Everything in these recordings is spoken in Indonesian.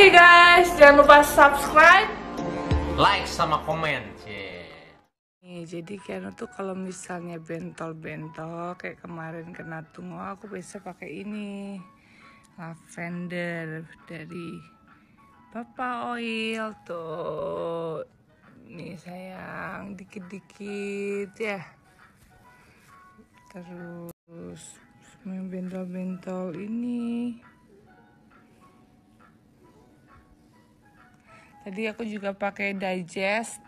Oke guys, jangan lupa subscribe, like sama komen. Nih, jadi Keanu tuh kalau misalnya bentol-bentol kayak kemarin kena tungo, aku bisa pakai ini lavender dari Papa Oil tuh. Nih sayang, dikit-dikit ya. Terus main bentol-bentol ini. Tadi aku juga pakai digest.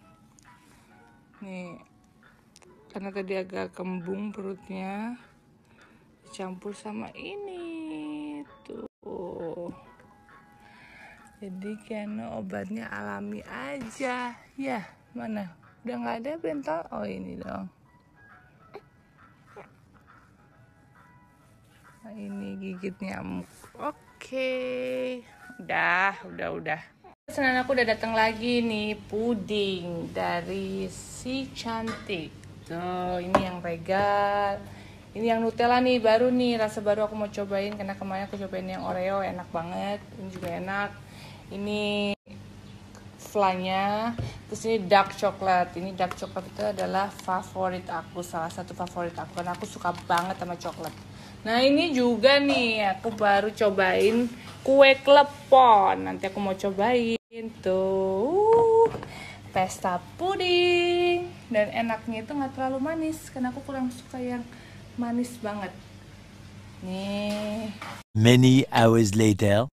Nih, karena tadi agak kembung perutnya, dicampur sama ini tuh. Jadi Keanu obatnya alami aja. Ya, mana? Udah nggak ada bentol? Oh ini dong. Nah, ini gigit nyamuk. Oke. Udah. Pesanan aku udah datang lagi nih, puding dari Si Cantik. Tuh, ini yang regal. Ini yang Nutella nih, baru nih, rasa baru aku mau cobain karena kemarin aku cobain yang Oreo, enak banget. Ini juga enak. Ini flannya, terus ini dark coklat. Ini dark coklat itu adalah favorit aku, salah satu favorit aku karena aku suka banget sama coklat. Nah ini juga nih, aku baru cobain kue klepon. Nanti aku mau cobain tuh pesta puding. Dan enaknya itu nggak terlalu manis karena aku kurang suka yang manis banget. Nih. Many hours later.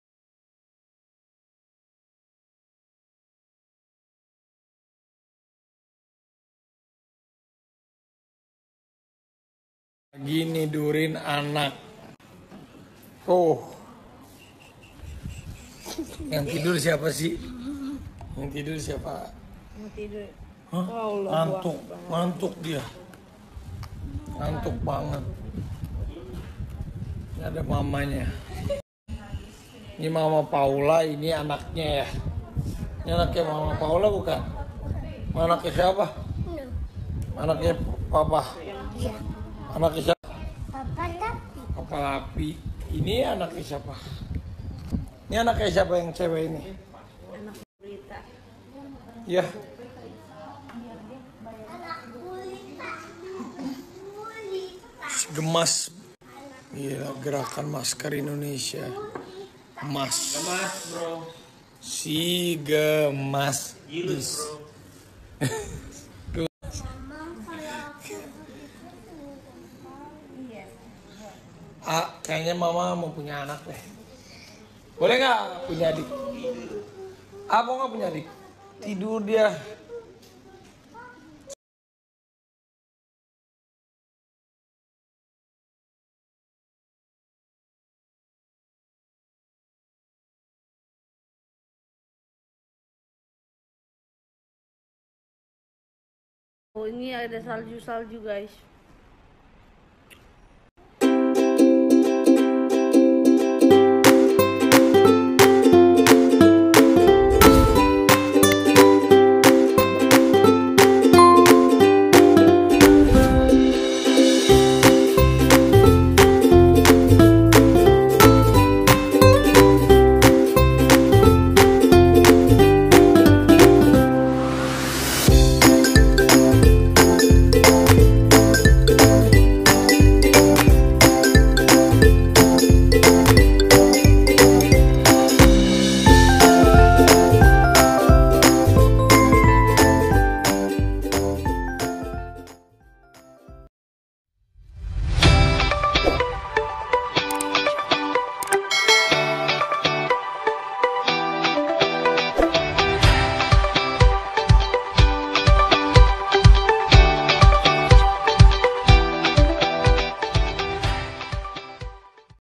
Lagi nidurin anak. Oh. Yang tidur siapa sih? Yang tidur siapa? Mau tidur. Hah? Ngantuk dia. Ngantuk banget. Ini ada mamanya. Ini Mama Paula, ini anaknya ya. Ini anaknya Mama Paula bukan? Anaknya siapa? Anaknya Papa. Anaknya siapa? Papa Lapi. Ini anaknya siapa? Ini anaknya siapa yang cewek ini? Anak Berita. Ya. Gemas. Gila, gerakan masker Indonesia. Gemas. Gemas, bro. Si gemas. Gilus, bro. Kayaknya mama mau punya anak deh. Boleh nggak punya adik? Apa nggak punya adik? Tidur dia. Oh ini ada salju-salju guys.